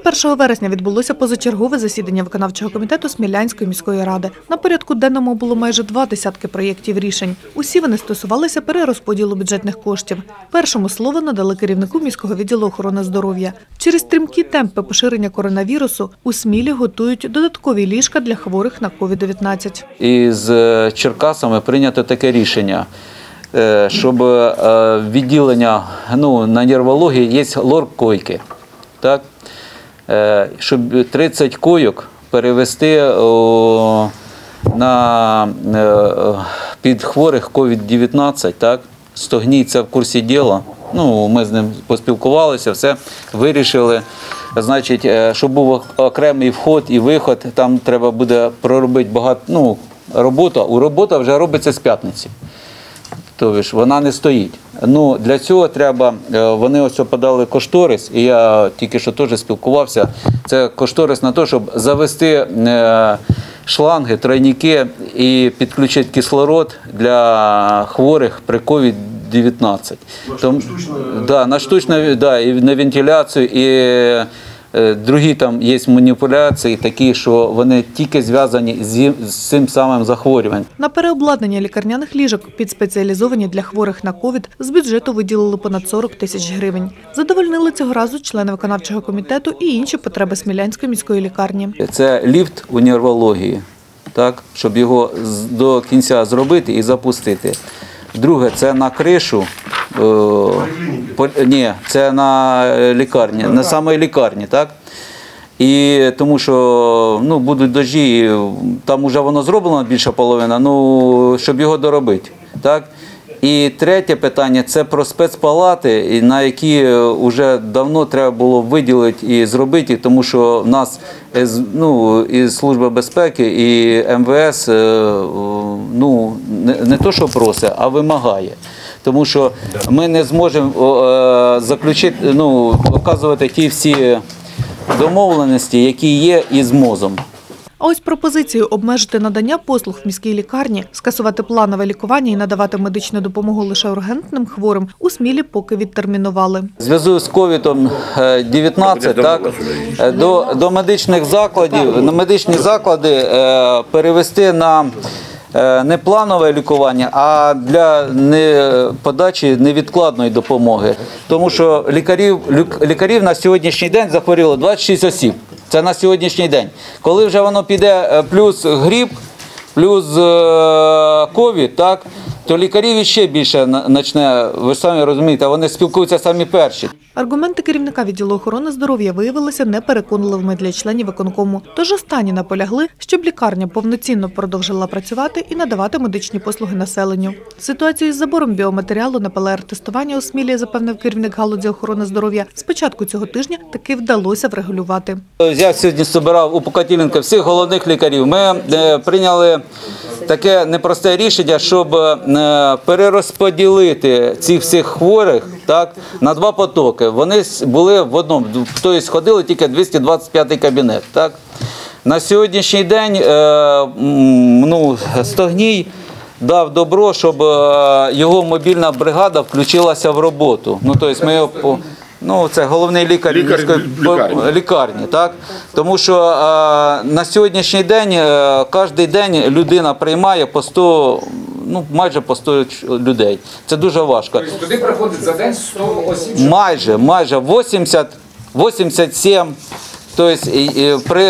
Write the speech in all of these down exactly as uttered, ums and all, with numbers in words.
першого вересня відбулося позачергове засідання виконавчого комітету Смілянської міської ради. На порядку денному було майже два десятки проєктів рішень. Усі вони стосувалися перерозподілу бюджетних коштів. Першому слово надали керівнику міського відділу охорони здоров'я. Через стрімкі темпи поширення коронавірусу у Смілі готують додаткові ліжка для хворих на ковід дев'ятнадцять. Із Черкасами прийнято таке рішення, щоб відділення ну, на нервології є лор-койки. Так? Щоб тридцять койок перевести о, на, під хворих ковід дев'ятнадцять, так? Стогній це в курсі діла. Ну, ми з ним поспілкувалися, все вирішили. Значить, щоб був окремий вход і виход, там треба буде проробити багато, ну, робота. У робота вже робиться з п'ятниці. Тобто вона не стоїть. Ну, для цього треба, вони ось подали кошторис, і я тільки що теж спілкувався, це кошторис на те, щоб завести шланги, тройники і підключити кислород для хворих при ковід дев'ятнадцять. Тому, да, на штучну, да, і на вентиляцію, і другі там є маніпуляції такі, що вони тільки зв'язані з, з цим самим захворюванням. На переобладнання лікарняних ліжок під спеціалізовані для хворих на ковід з бюджету виділили понад сорок тисяч гривень. Задовольнили цього разу члени виконавчого комітету і інші потреби Смілянської міської лікарні. Це ліфт у нервології, так, щоб його до кінця зробити і запустити. Друге, це на кришу. По, ні, це на лікарні, на самій лікарні, так? І тому що ну, будуть дощі, там вже воно зроблено більша половина, ну, щоб його доробити, так? І третє питання – це про спецпалати, на які вже давно треба було виділити і зробити, тому що в нас ну, і Служба безпеки, і Ем Ве Ес ну, не, не то, що просить, а вимагає. Тому що ми не зможемо заключити, ну, оказувати ті всі домовленості, які є із МОЗом. А ось пропозицію обмежити надання послуг в міській лікарні, скасувати планове лікування і надавати медичну допомогу лише ургентним хворим у Смілі поки відтермінували. В зв'язку з ковід дев'ятнадцять так, до, до медичних закладів, на медичні заклади е, перевести на не планове лікування, а для не, подачі невідкладної допомоги. Тому що лікарів, лікарів на сьогоднішній день захворіло двадцять шість осіб. Це на сьогоднішній день. Коли вже воно піде плюс грип, плюс ковід, так, то лікарів ще більше почне, ви ж самі розумієте, вони спілкуються самі перші. Аргументи керівника відділу охорони здоров'я виявилися непереконливими для членів виконкому. Тож останні наполягли, щоб лікарня повноцінно продовжила працювати і надавати медичні послуги населенню. Ситуацію із забором біоматеріалу на Пе Ел Ер-тестування у Смілі, запевнив керівник галузі охорони здоров'я, з початку цього тижня таки вдалося врегулювати. Я сьогодні збирав у Покатіленка всіх головних лікарів. Ми прийняли таке непросте рішення, щоб перерозподілити цих всіх хворих так, на два потоки. Вони були в одному, тобто ходили тільки двісті двадцять п'ятий кабінет. Так. На сьогоднішній день ну, Стогній дав добро, щоб його мобільна бригада включилася в роботу. Ну, тобто ми його, ну, це головний лікар, лікар лікарні. лікарні, так? Тому що а, на сьогоднішній день, а, кожен день людина приймає по сто, ну, майже по сто людей. Це дуже важко. Тобто туди приходить за день сто осіб? Майже, майже вісімдесят, вісімдесят сім. Тобто, при,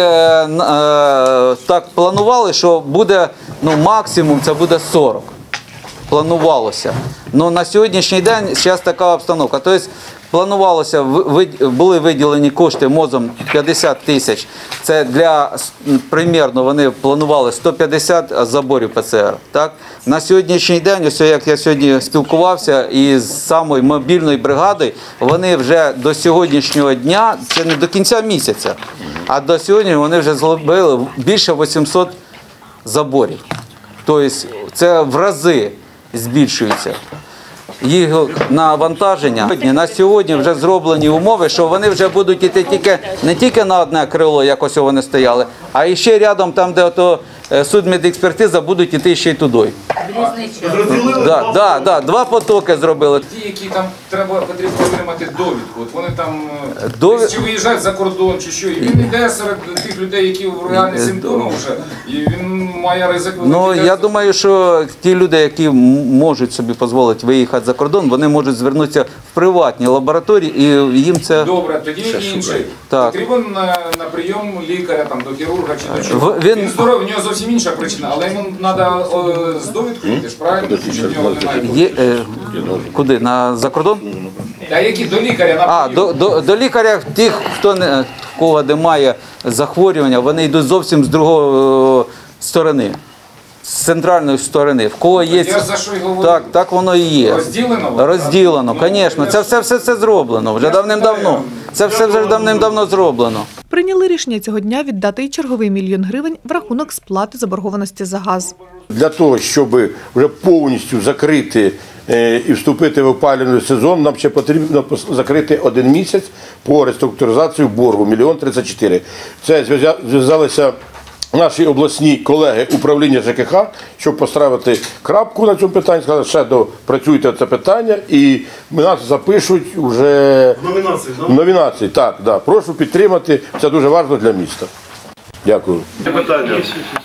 а, так планували, що буде, ну, максимум це буде сорок. Планувалося. Ну, на сьогоднішній день зараз така обстановка. Тобто, планувалося, були виділені кошти МОЗом п'ятдесят тисяч. Це для, примірно, вони планували сто п'ятдесят заборів Пе Це Ер. Так? На сьогоднішній день, ось як я сьогодні спілкувався із самою мобільною бригадою, вони вже до сьогоднішнього дня, це не до кінця місяця, а до сьогодні вони вже зробили більше вісімсот заборів. Тобто це в рази збільшується. Їх навантаження. На сьогодні вже зроблені умови, що вони вже будуть йти тільки, не тільки на одне крило, як ось вони стояли, а ще рядом, там, де ото судмедекспертиза, будуть йти ще й туди. Да, да, да, два потоки зробили. Ті, які там треба, потрібно отримати довідку. От вони там е, Довід- десь чи виїжджають за кордон, чи що. І він йде серед тих людей, які в реальні симптоми вже, і він має ризик Ну, великий. я думаю, що ті люди, які м- можуть собі дозволити виїхати за кордон, вони можуть звернутися в приватні лабораторії, і їм це... Добре, тоді інший. Так. Потрібен на, на прийом лікаря, там, до хірурга чи до чого. В- він- Він здоровий, в нього зовсім інша причина, але йому треба з довідкою йти ж, правильно? Що в нього немає. Є, е, куди? На, за кордон? А які до лікаря на А, прийом? до, до, до лікаря тих, хто не, в кого немає захворювання, вони йдуть зовсім з другої е, сторони, з центральної сторони. В кого є... Я за що й говорю. Так, так воно і є. Розділено воно? Розділено, Ну, звісно. я Це ж- все, все, все зроблено, вже давним-давно. Це все вже давним-давно зроблено. Прийняли рішення цього дня віддати й черговий мільйон гривень в рахунок сплати заборгованості за газ. Для того, щоб вже повністю закрити е, і вступити в опалювальний сезон, нам ще потрібно пос- закрити один місяць по реструктуризації боргу мільйон тридцять чотири. Це зв'язя- зв'язалися наші обласні колеги управління ЖКХ, щоб поставити крапку на цьому питанні, сказали, ще допрацюйте це питання і нас запишуть вже Номінації, в номінації. Так, да. Прошу підтримати, це дуже важливо для міста. Дякую. Питання.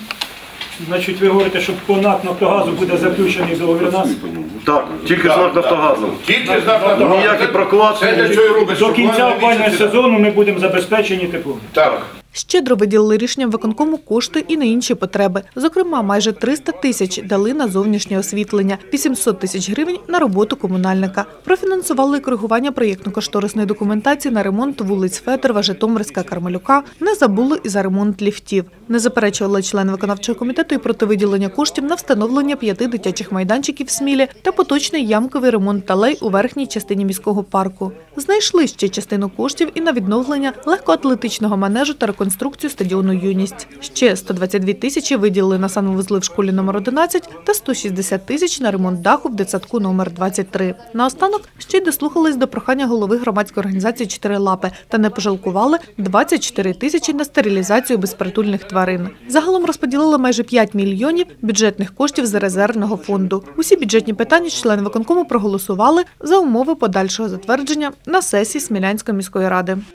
Значить, ви говорите, що по НАК «Нафтогазу» буде заключений договір нас Так, тільки знак Нафтогазу. Тільки знак Ніякі прокладки. до кінця опалювального сезону ми будемо забезпечені теплом. Так. Щедро виділили рішенням виконкому кошти і на інші потреби. Зокрема, майже триста тисяч дали на зовнішнє освітлення, вісімсот тисяч гривень на роботу комунальника. Профінансували і коригування проєктно-кошторисної документації на ремонт вулиць Федорова, Житомирська, Кармелюка. Не забули і за ремонт ліфтів. Не заперечували члени виконавчого комітету і проти виділення коштів на встановлення п'яти дитячих майданчиків в Смілі та поточний ямковий ремонт алей у верхній частині міського парку. Знайшли ще частину коштів і на відновлення легкоатлетичного манежу та реконструкцію стадіону «Юність». Ще сто двадцять дві тисячі виділили на санвузли в школі номер одинадцять та сто шістдесят тисяч на ремонт даху в дитсадку номер двадцять три. Наостанок ще й дослухались до прохання голови громадської організації «Чотири лапи» та не пожалкували двадцять чотири тисячі на стерилізацію безпритульних тварин. Загалом розподілили майже п'ять мільйонів бюджетних коштів з резервного фонду. Усі бюджетні питання члени виконкому проголосували за умови подальшого затвердження на сесії Смілянської міської ради.